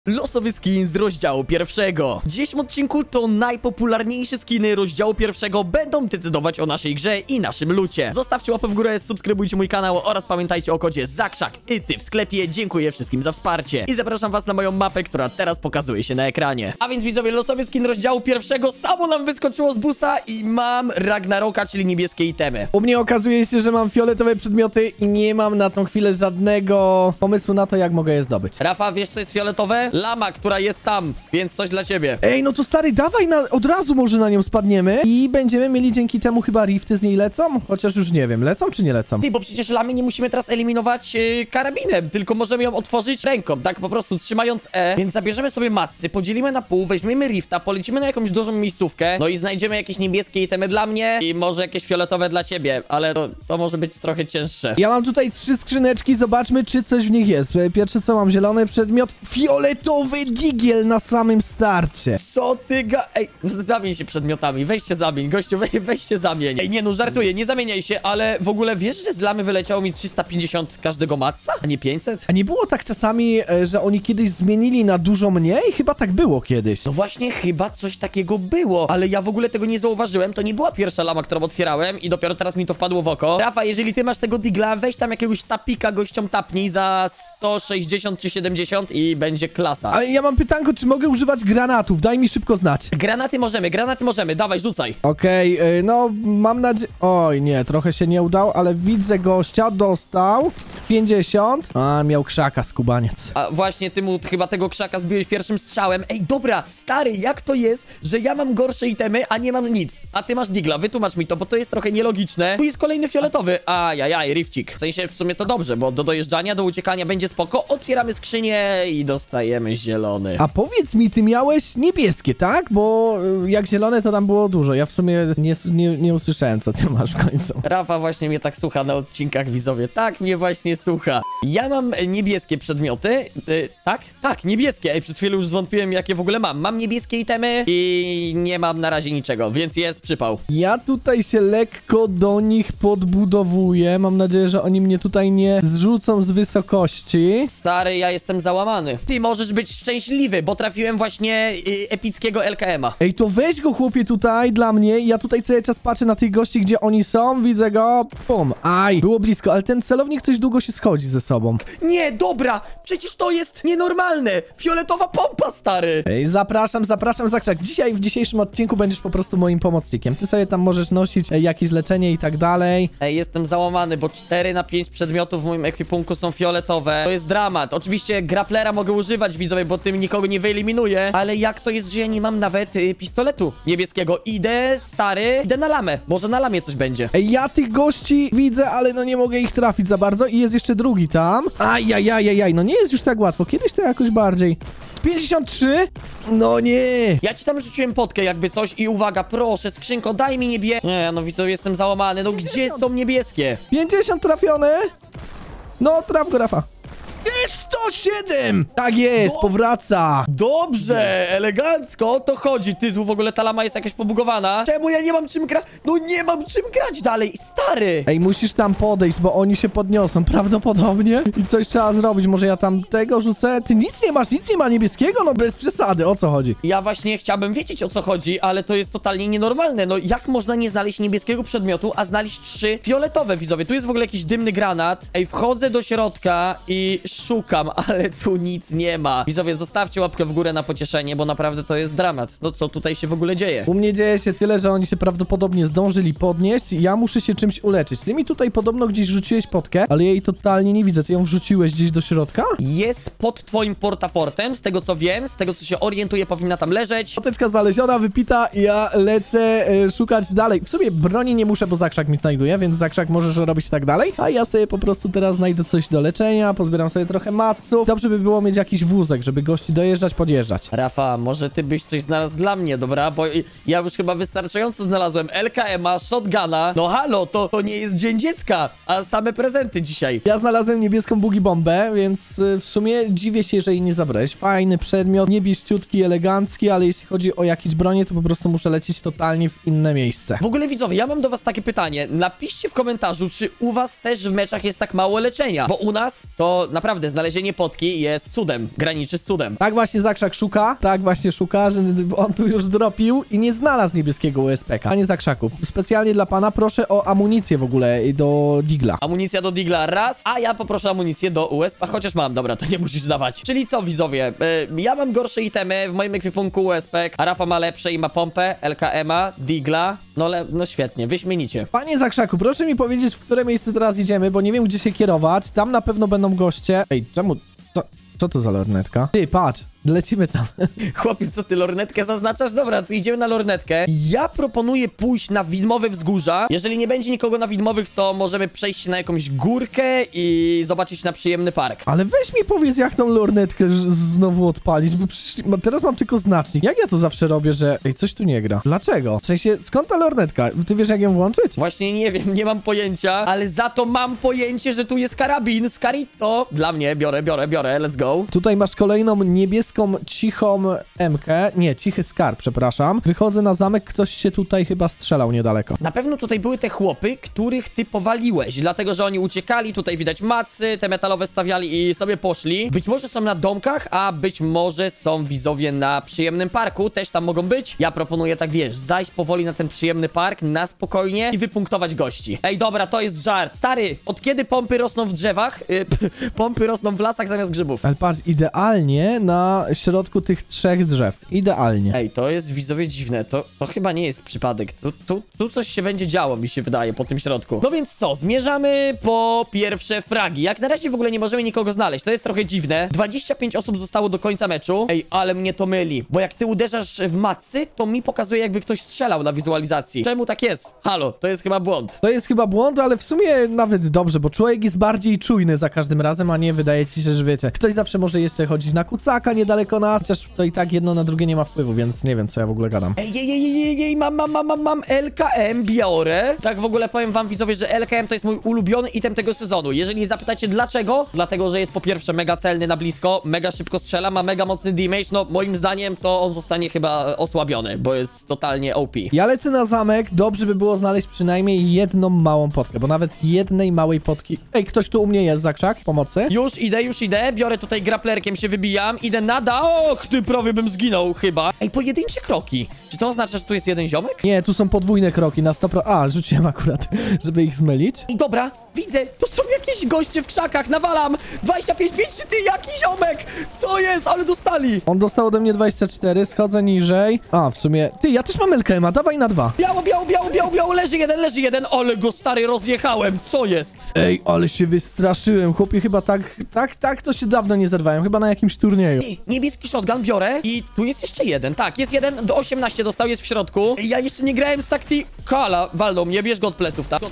Losowy skin z rozdziału pierwszego. W dzisiejszym odcinku to najpopularniejsze skiny rozdziału pierwszego będą decydować o naszej grze i naszym lucie. Zostawcie łapę w górę, subskrybujcie mój kanał oraz pamiętajcie o kodzie ZAKRZAK w sklepie. Dziękuję wszystkim za wsparcie. I zapraszam was na moją mapę, która teraz pokazuje się na ekranie. A więc widzowie, losowy skin rozdziału pierwszego samo nam wyskoczyło z busa i mam Ragnaroka, czyli niebieskie itemy. U mnie okazuje się, że mam fioletowe przedmioty i nie mam na tą chwilę żadnego pomysłu na to, jak mogę je zdobyć. Rafa, wiesz co jest fioletowe? Lama, która jest tam, więc coś dla ciebie. Ej, no to stary, dawaj od razu może na nią spadniemy i będziemy mieli dzięki temu chyba rifty z niej lecą? Chociaż już nie wiem, lecą czy nie lecą? Ty, bo przecież lamy nie musimy teraz eliminować karabinem, tylko możemy ją otworzyć ręką, tak po prostu trzymając E. Więc zabierzemy sobie macy, podzielimy na pół, weźmiemy rifta, polecimy na jakąś dużą miejscówkę, no i znajdziemy jakieś niebieskie itemy dla mnie i może jakieś fioletowe dla ciebie, ale to może być trochę cięższe. Ja mam tutaj 3 skrzyneczki, zobaczmy, czy coś w nich jest. Pierwsze co mam, zielony przedmiot, fioletowy digiel na samym starcie. Co ty Ej, zamień się przedmiotami, weź się zamień, gościu, weź się zamień. Ej, nie no, żartuję, nie zamieniaj się, ale w ogóle wiesz, że z lamy wyleciało mi 350 każdego matca, a nie 500? A nie było tak czasami, że oni kiedyś zmienili na dużo mniej? Chyba tak było kiedyś. No właśnie, chyba coś takiego było, ale ja w ogóle tego nie zauważyłem, to nie była pierwsza lama, którą otwierałem i dopiero teraz mi to wpadło w oko. Rafa, jeżeli ty masz tego digla, weź tam jakiegoś tapika gościom tapnij za 160 czy 70 i będzie klasa. Ale ja mam pytanko, czy mogę używać granatów? Daj mi szybko znać. Granaty możemy, dawaj, rzucaj. Okej, no mam nadzieję... Oj, nie, trochę się nie udało, ale widzę gościa, dostał 50. A, miał krzaka, skubaniec. A właśnie, ty mu chyba tego krzaka zbiłeś pierwszym strzałem. Ej, dobra, stary, jak to jest, że ja mam gorsze itemy, a nie mam nic? A ty masz digla, wytłumacz mi to, bo to jest trochę nielogiczne. Tu jest kolejny fioletowy. Ajajaj, rifcik. W sensie w sumie to dobrze, bo do dojeżdżania, do uciekania będzie spoko. Otwieramy skrzynię i dostajemy zielony. A powiedz mi, ty miałeś niebieskie, tak? Bo jak zielone, to tam było dużo. Ja w sumie nie usłyszałem, co ty masz w końcu. Rafa właśnie mnie tak słucha na odcinkach, widzowie. Tak mnie właśnie słucha. Ja mam niebieskie przedmioty. Tak? Tak, niebieskie. Ej, przez chwilę już zwątpiłem, jakie w ogóle mam. Mam niebieskie itemy i nie mam na razie niczego, więc jest przypał. Ja tutaj się lekko do nich podbudowuję. Mam nadzieję, że oni mnie tutaj nie zrzucą z wysokości. Stary, ja jestem załamany. Ty możesz być szczęśliwy, bo trafiłem właśnie epickiego LKM-a. Ej, to weź go, chłopie, tutaj dla mnie. Ja tutaj cały czas patrzę na tych gości, gdzie oni są. Widzę go. Pum. Aj, było blisko, ale ten celownik coś długo się schodzi ze sobą. Nie, dobra, przecież to jest nienormalne. Fioletowa pompa, stary. Ej, zapraszam, ZAKRZAK. Dzisiaj, w dzisiejszym odcinku będziesz po prostu moim pomocnikiem. Ty sobie tam możesz nosić jakieś leczenie i tak dalej. Ej, jestem załamany, bo 4 na 5 przedmiotów w moim ekwipunku są fioletowe. To jest dramat. Oczywiście grapplera mogę używać, widzowie, bo tym nikogo nie wyeliminuję. Ale jak to jest, że ja nie mam nawet pistoletu niebieskiego? Idę na lamę. Może na lamie coś będzie. Ej, ja tych gości widzę, ale no nie mogę ich trafić za bardzo i jest jeszcze drugi tam. Ajajajajaj, no nie jest już tak łatwo. Kiedyś to jakoś bardziej. 53? No nie. Ja ci tam rzuciłem potkę jakby coś i uwaga, proszę, skrzynko, daj mi Nie, no widzowie, jestem załamany. No 50. Gdzie są niebieskie? 50 trafione. No, traf go, Rafa. Jest 107! Tak jest, powraca. Dobrze, elegancko, o to chodzi. Ty, tu w ogóle ta lama jest jakaś pobugowana. Czemu ja nie mam czym grać? No nie mam czym grać dalej, stary. Ej, musisz tam podejść, bo oni się podniosą prawdopodobnie i coś trzeba zrobić. Może ja tam tego rzucę? Ty nic nie masz, nic nie ma niebieskiego? No bez przesady, o co chodzi? Ja właśnie chciałbym wiedzieć, o co chodzi, ale to jest totalnie nienormalne. No jak można nie znaleźć niebieskiego przedmiotu, a znaleźć 3 fioletowe, widzowie? Tu jest w ogóle jakiś dymny granat. Ej, wchodzę do środka i szukam, ale tu nic nie ma. Widzowie, zostawcie łapkę w górę na pocieszenie, bo naprawdę to jest dramat. No co tutaj się w ogóle dzieje? U mnie dzieje się tyle, że oni się prawdopodobnie zdążyli podnieść. Ja muszę się czymś uleczyć. Ty mi tutaj podobno gdzieś rzuciłeś potkę, ale jej totalnie nie widzę. Ty ją wrzuciłeś gdzieś do środka? Jest pod twoim portafortem, z tego co wiem, z tego co się orientuję, powinna tam leżeć. Poteczka znaleziona, wypita, ja lecę szukać dalej. W sumie broni nie muszę, bo ZAKRZAK mi znajduje, więc ZAKRZAK możesz robić tak dalej. A ja sobie po prostu teraz znajdę coś do leczenia, pozbieram sobie trochę maców. Dobrze by było mieć jakiś wózek, żeby gości dojeżdżać, podjeżdżać. Rafa, może ty byś coś znalazł dla mnie, dobra? Bo ja już chyba wystarczająco znalazłem LKM-a, shotguna. No halo, to nie jest Dzień Dziecka, a same prezenty dzisiaj. Ja znalazłem niebieską bugi bombę, więc w sumie dziwię się, że jej nie zabrałeś. Fajny przedmiot, niebieściutki, elegancki, ale jeśli chodzi o jakieś bronie, to po prostu muszę lecieć totalnie w inne miejsce. W ogóle widzowie, ja mam do was takie pytanie. Napiszcie w komentarzu, czy u was też w meczach jest tak mało leczenia, bo u nas to naprawdę naprawdę, znalezienie potki jest cudem, graniczy z cudem. Tak właśnie Zakrzak szuka, że on tu już dropił i nie znalazł niebieskiego USP-ka. Panie Zakrzaku, specjalnie dla pana proszę o amunicję w ogóle do Digla. Amunicja do Digla raz, a ja poproszę amunicję do USP, chociaż mam, dobra, to nie musisz dawać. Czyli co, widzowie, ja mam gorsze itemy w moim ekwipunku USP, a Rafa ma lepsze i ma pompę, LKM-a, Digla, no świetnie, wyśmienicie. Panie Zakrzaku, proszę mi powiedzieć, w które miejsce teraz idziemy, bo nie wiem, gdzie się kierować. Tam na pewno będą goście. Ej, czemu... Co to za lornetka? Ty, patrz, lecimy tam. Chłopiec, co ty lornetkę zaznaczasz? Dobra, to idziemy na lornetkę. Ja proponuję pójść na widmowe wzgórza. Jeżeli nie będzie nikogo na widmowych, to możemy przejść na jakąś górkę i zobaczyć na przyjemny park. Ale weź mi powiedz, jak tą lornetkę znowu odpalić, bo przecież teraz mam tylko znacznik. Jak ja to zawsze robię, że... Ej, coś tu nie gra. Dlaczego? W sensie, skąd ta lornetka? Ty wiesz, jak ją włączyć? Właśnie nie wiem, nie mam pojęcia, ale za to mam pojęcie, że tu jest karabin, Scarito. Dla mnie, biorę, let's go. Tutaj masz kolejną niebieską, cichą M-kę. Nie, cichy skarb, przepraszam. Wychodzę na zamek, ktoś się tutaj chyba strzelał niedaleko. Na pewno tutaj były te chłopy, których ty powaliłeś, dlatego, że oni uciekali, tutaj widać macy, te metalowe stawiali i sobie poszli. Być może są na domkach, a być może są widzowie na przyjemnym parku, też tam mogą być. Ja proponuję, tak wiesz, zajść powoli na ten przyjemny park, na spokojnie i wypunktować gości. Ej, dobra, to jest żart. Stary, od kiedy pompy rosną w drzewach? Pompy rosną w lasach zamiast grzybów. Ale patrz, idealnie na środku tych 3 drzew. Idealnie. Ej, to jest widzowie dziwne. To chyba nie jest przypadek. Tu coś się będzie działo, mi się wydaje, po tym środku. No więc co? Zmierzamy po pierwsze fragi. Jak na razie w ogóle nie możemy nikogo znaleźć. To jest trochę dziwne. 25 osób zostało do końca meczu. Ej, ale mnie to myli. Bo jak ty uderzasz w macy, to mi pokazuje, jakby ktoś strzelał na wizualizacji. Czemu tak jest? Halo, to jest chyba błąd. To jest chyba błąd, ale w sumie nawet dobrze, bo człowiek jest bardziej czujny za każdym razem, a nie wydaje ci się, że wiecie. Ktoś zawsze może jeszcze chodzić na kucaka niedaleko nas, chociaż to i tak jedno na drugie nie ma wpływu, więc nie wiem, co ja w ogóle gadam. Ej, mam LKM, biorę. Tak w ogóle powiem wam, widzowie, że LKM to jest mój ulubiony item tego sezonu. Jeżeli zapytacie dlaczego, dlatego, że jest po pierwsze mega celny na blisko, mega szybko strzela, ma mega mocny damage, no moim zdaniem to on zostanie chyba osłabiony, bo jest totalnie OP. Ja lecę na zamek, dobrze by było znaleźć przynajmniej jedną małą potkę, bo nawet jednej małej potki... Ej, ktoś tu u mnie jest, Zakrzak, pomocy? Już idę, biorę tutaj graplerkiem, się wybijam, idę nada, och, ty prawie bym zginął chyba. Ej, pojedyncze kroki. Czy to oznacza, że tu jest jeden ziomek? Nie, tu są podwójne kroki na 100%. A, rzuciłem akurat, żeby ich zmylić. I dobra, widzę, to są jakieś goście w krzakach, nawalam. 25, ty, jaki ziomek? Co jest? Ale dostali. On dostał ode mnie 24, schodzę niżej. A, w sumie... Ty, ja też mam LKM-a, dawaj na 2. Biało, leży jeden, ale go stary rozjechałem, co jest? Ej, ale się wystraszyłem, chłopie, chyba tak to się dawno nie zerwałem, chyba na jakimś turnieju. Ej, niebieski shotgun biorę i tu jest jeszcze jeden, tak, jest jeden, do 18 dostał, jest w środku. Ja jeszcze nie grałem z Kala, waldą mnie, bierz go od pleców, tam.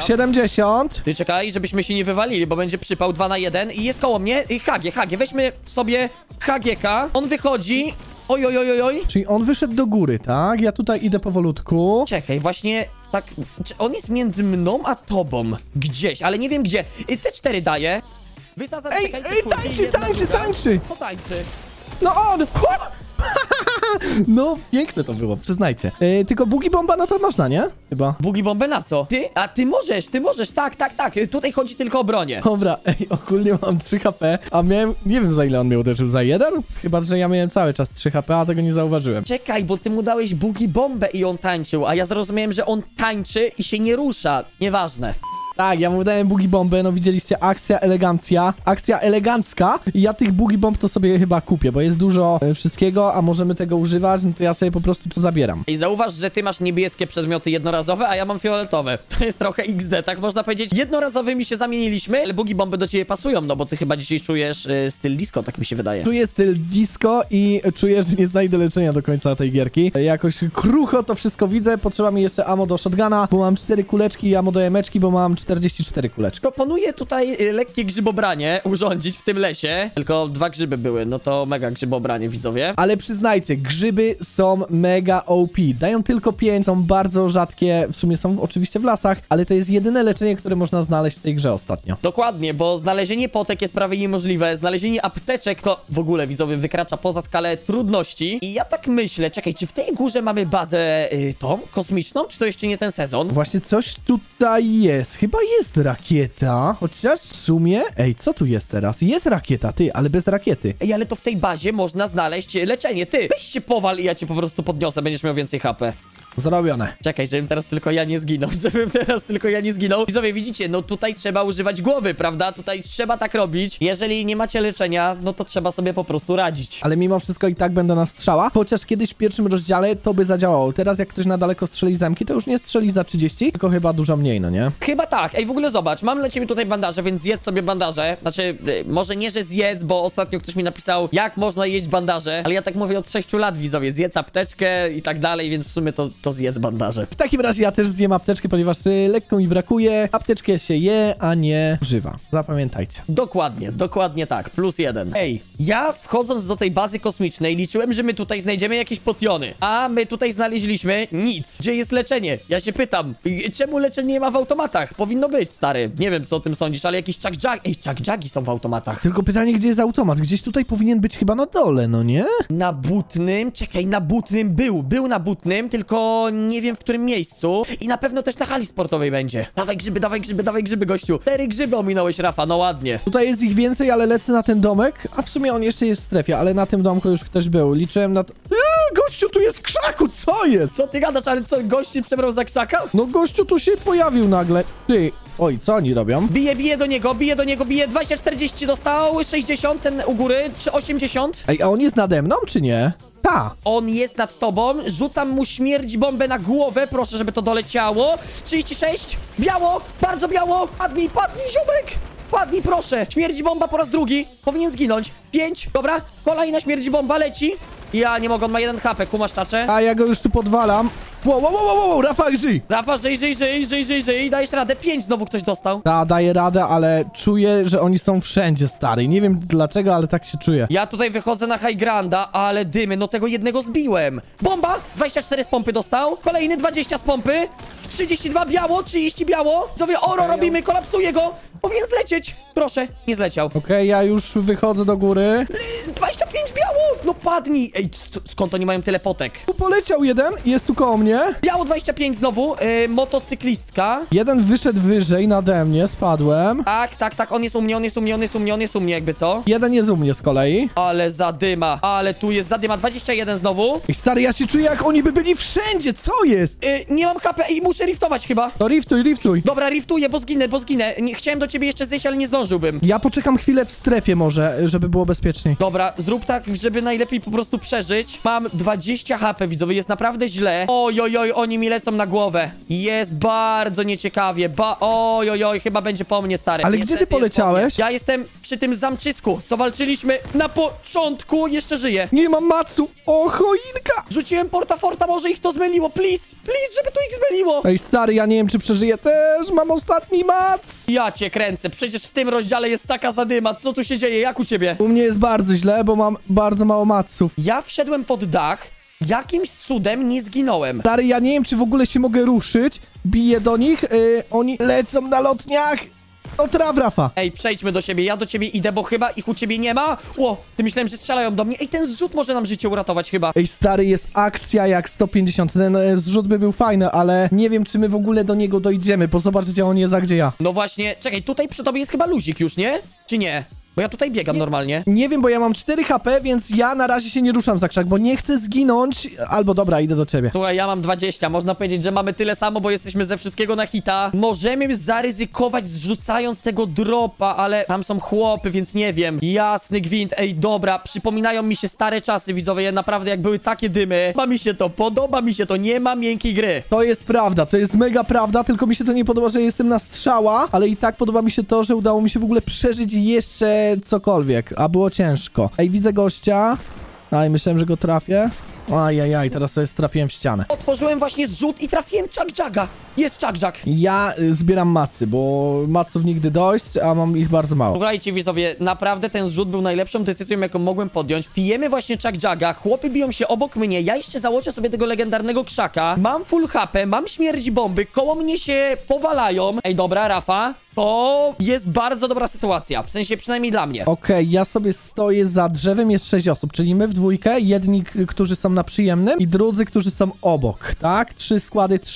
70. Ty czekaj, żebyśmy się nie wywalili, bo będzie przypał 2 na 1 i jest koło mnie HG, weźmy sobie HGK, on wychodzi, oj. Czyli on wyszedł do góry, tak? Ja tutaj idę powolutku. Czekaj, właśnie tak, on jest między mną a tobą, gdzieś, ale nie wiem gdzie. C4 daje. Wysadzam, Ej, czekaj, tańczy! To tańczy. No on! No, piękne to było, przyznajcie. Tylko bugi bomba, no to można, nie? Chyba. Bugi bombę na co? Ty możesz, tak. Tutaj chodzi tylko o bronię. Dobra, ej, ogólnie mam 3 HP, a miałem, nie wiem za ile on mnie uderzył, za 1? Chyba, że ja miałem cały czas 3 HP, a tego nie zauważyłem. Czekaj, bo ty mu dałeś bugi bombę i on tańczył, a ja zrozumiałem, że on tańczy i się nie rusza. Nieważne. Tak, ja mu dałem bugi bombę, no widzieliście, akcja elegancka i ja tych bugi bomb to sobie chyba kupię, bo jest dużo wszystkiego, a możemy tego używać, no to ja sobie po prostu to zabieram. I zauważ, że ty masz niebieskie przedmioty jednorazowe, a ja mam fioletowe. To jest trochę XD, tak można powiedzieć. Jednorazowymi się zamieniliśmy, ale bugi bomby do ciebie pasują, no bo ty chyba dzisiaj czujesz styl disco, tak mi się wydaje. Czuję styl disco i czuję, że nie znajdę leczenia do końca tej gierki. Jakoś krucho to wszystko widzę, potrzeba mi jeszcze ammo do shotguna, bo mam 4 kuleczki i ammo do emeczki, bo mam 44 kuleczki. Proponuję tutaj lekkie grzybobranie urządzić w tym lesie. Tylko 2 grzyby były, no to mega grzybobranie, widzowie. Ale przyznajcie, grzyby są mega OP. Dają tylko 5, są bardzo rzadkie, w sumie są oczywiście w lasach, ale to jest jedyne leczenie, które można znaleźć w tej grze ostatnio. Dokładnie, bo znalezienie potek jest prawie niemożliwe. Znalezienie apteczek to w ogóle, widzowie, wykracza poza skalę trudności. I ja tak myślę, czekaj, czy w tej górze mamy bazę tą kosmiczną, czy to jeszcze nie ten sezon? Właśnie coś tutaj jest. Chyba chyba jest rakieta, chociaż w sumie... Ej, co tu jest teraz? Jest rakieta, ty, ale bez rakiety. Ej, ale to w tej bazie można znaleźć leczenie. Ty, weź się powal i ja cię po prostu podniosę, będziesz miał więcej HP. Zrobione. Czekaj, żebym teraz tylko ja nie zginął, Widzowie, widzicie, no tutaj trzeba używać głowy, prawda? Tutaj trzeba tak robić. Jeżeli nie macie leczenia, no to trzeba sobie po prostu radzić. Ale mimo wszystko i tak będę na strzała, chociaż kiedyś w pierwszym rozdziale to by zadziałało. Teraz jak ktoś na daleko strzeli zamki, to już nie strzeli za 30, tylko chyba dużo mniej, no nie? Chyba tak. Ej, w ogóle zobacz, mam dla ciebie tutaj bandaże, więc zjedz sobie bandaże. Znaczy, może nie, że zjedz, bo ostatnio ktoś mi napisał, jak można jeść bandaże, ale ja tak mówię od 6 lat, widzowie, zjedz apteczkę i tak dalej, więc w sumie to zjedz bandaże. W takim razie ja też zjem apteczkę, ponieważ lekko mi brakuje. Apteczkę się je, a nie używa. Zapamiętajcie. Dokładnie tak, +1. Ej, ja wchodząc do tej bazy kosmicznej liczyłem, że my tutaj znajdziemy jakieś potiony, a my tutaj znaleźliśmy nic. Gdzie jest leczenie? Ja się pytam, czemu leczenie nie ma w automatach? Powinno być, stary. Nie wiem, co o tym sądzisz, ale jakieś chuck-juggi są w automatach. Tylko pytanie, gdzie jest automat? Gdzieś tutaj powinien być chyba na dole, no nie? Na butnym, czekaj, na butnym był na butnym, tylko nie wiem w którym miejscu i na pewno też na hali sportowej będzie. Dawaj grzyby, gościu. 4 grzyby ominąłeś, Rafa, no ładnie. Tutaj jest ich więcej, ale lecę na ten domek, a w sumie on jeszcze jest w strefie, ale na tym domku już ktoś był. Liczyłem na to... gościu, tu jest w krzaku, co jest? Co ty gadasz, ale co, gości przebrał za krzaka? No gościu tu się pojawił nagle. Ty, oj, co oni robią? Bije do niego, 20-40 dostał, 60 ten u góry, czy 80. Ej, a on jest nade mną, czy nie? Ta. On jest nad tobą, rzucam mu śmierć bombę na głowę, proszę, żeby to doleciało. 36, biało, bardzo biało, padnij, ziomek! Padnij, proszę! Śmierć bomba po raz drugi, powinien zginąć. 5, dobra, kolejna śmierć bomba leci. Ja nie mogę, on ma 1 HP, kumasz czacze? A ja go już tu podwalam. Wow, Rafa, żyj! Rafa, żyj, dajesz radę. 5 znowu ktoś dostał. Ta, daję radę, ale czuję, że oni są wszędzie, stary. Nie wiem dlaczego, ale tak się czuję. Ja tutaj wychodzę na High Granda, ale dymy, no tego jednego zbiłem. Bomba, 24 z pompy dostał, kolejny 20 z pompy, 32 biało, 30 biało. Zowie oro robimy, kolapsuje go. Powinien zlecieć. Proszę, nie zleciał. Okej, ja już wychodzę do góry. 25 biało, no padnij. Ej, skąd oni mają tyle potek? Tu poleciał jeden, jest tu koło mnie. Biało 25 znowu, motocyklistka. Jeden wyszedł wyżej nade mnie, spadłem. Tak, on jest u mnie, jakby co? Jeden jest u mnie z kolei. Ale zadyma, ale tu jest zadyma, 21 znowu. Ej, stary, ja się czuję jak oni by byli wszędzie, co jest? Nie mam HP i muszę riftować chyba. To riftuj. Dobra, riftuję, bo zginę. Nie, chciałem do ciebie jeszcze zejść, ale nie zdążyłbym. Ja poczekam chwilę w strefie może, żeby było bezpieczniej. Dobra, zrób tak, żeby najlepiej po prostu przeżyć. Mam 20 HP, widzowie, jest naprawdę źle. Oj, oni mi lecą na głowę. Jest bardzo nieciekawie. Oj, chyba będzie po mnie, stary. Ale gdzie ty poleciałeś? Ja jestem przy tym zamczysku, co walczyliśmy na początku. Jeszcze żyję. Nie mam maców. O, choinka! Rzuciłem portaforta, może ich to zmyliło. Please, żeby to ich zmyliło. Ej, stary, ja nie wiem, czy przeżyję też. Mam ostatni mac. Ja cię kręcę, przecież w tym rozdziale jest taka zadyma. Co tu się dzieje? Jak u ciebie? U mnie jest bardzo źle, bo mam bardzo mało maców. Ja wszedłem pod dach, jakimś cudem nie zginąłem. Stary, ja nie wiem, czy w ogóle się mogę ruszyć. Biję do nich, oni lecą na lotniach. O, traf, Rafa. Ej, przejdźmy do siebie, ja do ciebie idę, bo chyba ich u ciebie nie ma. Ty myślałem, że strzelają do mnie. Ej, ten zrzut może nam życie uratować chyba. Ej, stary, jest akcja jak 150. Ten zrzut by był fajny, ale nie wiem, czy my w ogóle do niego dojdziemy, bo zobaczycie, on jest a gdzie ja. No właśnie, czekaj, tutaj przy tobie jest chyba luzik już, nie? Czy nie? Bo ja tutaj biegam normalnie. Nie wiem, bo ja mam 4 HP, więc ja na razie się nie ruszam za krzak, bo nie chcę zginąć. Albo dobra, idę do ciebie. Słuchaj, ja mam 20. Można powiedzieć, że mamy tyle samo, bo jesteśmy ze wszystkiego na hita. Możemy zaryzykować zrzucając tego dropa, ale tam są chłopy, więc nie wiem. Jasny gwint. Ej, dobra, przypominają mi się stare czasy, widzowie. Naprawdę, jak były takie dymy. Podoba mi się to. Nie ma miękkiej gry. To jest prawda, to jest mega prawda, tylko mi się to nie podoba, że jestem na strzała, ale i tak podoba mi się to, że udało mi się w ogóle przeżyć jeszcze cokolwiek, a było ciężko. Ej, widzę gościa. Aj, myślałem, że go trafię. Ajajaj, teraz sobie trafiłem w ścianę. Otworzyłem właśnie zrzut i trafiłem chuck-jugga. Jest chuck-jug. Ja zbieram macy, bo maców nigdy dość, a mam ich bardzo mało. Słuchajcie, widzowie, naprawdę ten zrzut był najlepszą decyzją, jaką mogłem podjąć. Pijemy właśnie chuck-jugga, chłopy biją się obok mnie, ja jeszcze założę sobie tego legendarnego krzaka. Mam full HP, mam śmierć bomby, koło mnie się powalają. Ej, dobra, Rafa, to jest bardzo dobra sytuacja, w sensie przynajmniej dla mnie. Okej, ja sobie stoję za drzewem, jest 6 osób, czyli my w dwójkę, jedni, którzy są na przyjemnym i drudzy, którzy są obok, tak? 3 składy, 3.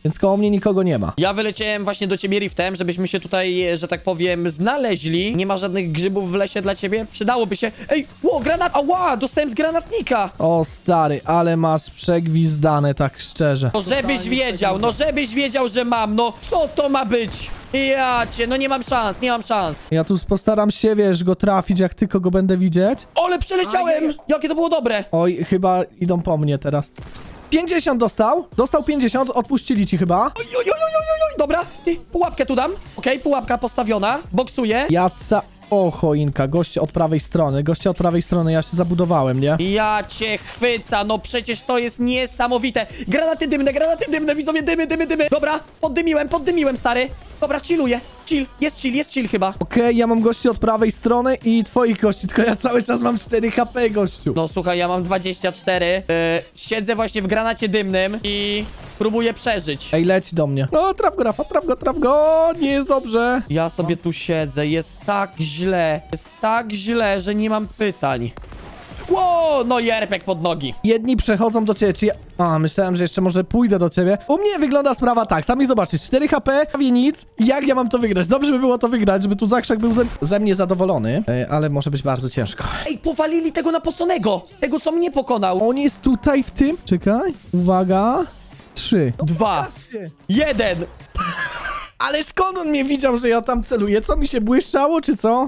więc koło mnie nikogo nie ma. Ja wyleciałem właśnie do ciebie riftem, żebyśmy się tutaj, że tak powiem, znaleźli. Nie ma żadnych grzybów w lesie dla ciebie? Przydałoby się. Ej, granat! Ała, dostałem z granatnika! O stary, ale masz przegwizdane, tak szczerze. No żebyś wiedział, że mam, no co to ma być? Ja cię, no nie mam szans. Ja tu postaram się, wiesz, go trafić, jak tylko go będę widzieć. Ale przeleciałem! Jakie to było dobre! Oj, chyba idą po mnie teraz. 50 dostał. Dostał 50, odpuścili ci chyba. Oj, dobra, pułapkę tu dam. Okej, pułapka postawiona, boksuję. O, choinka, goście od prawej strony, ja się zabudowałem, nie? Ja cię chwyca, no przecież to jest niesamowite. Granaty dymne, widzowie, dymy. Dobra, poddymiłem, stary. Dobra, chilluję. Jest chill chyba. Okej, ja mam gości od prawej strony i twoich gości, tylko ja cały czas mam 4 HP, gościu. No słuchaj, ja mam 24. Siedzę właśnie w granacie dymnym i próbuję przeżyć. Ej, leci do mnie. No, traf go, Rafa, traf go, nie jest dobrze. Ja sobie tu siedzę, jest tak źle, że nie mam pytań. Ło, no i RPG pod nogi. Jedni przechodzą do ciebie, czy ja... A, myślałem, że jeszcze może pójdę do ciebie. U mnie wygląda sprawa tak, sami zobaczycie, 4 HP, prawie nic. Jak ja mam to wygrać? Dobrze by było to wygrać, żeby tu Zakrzak był ze mnie zadowolony, ale może być bardzo ciężko. Ej, powalili tego napoconego, tego co mnie pokonał. On jest tutaj w tym... Czekaj, uwaga... 3. 2, 1. Ale skąd on mnie widział, że ja tam celuję? Co, mi się błyszczało, czy co?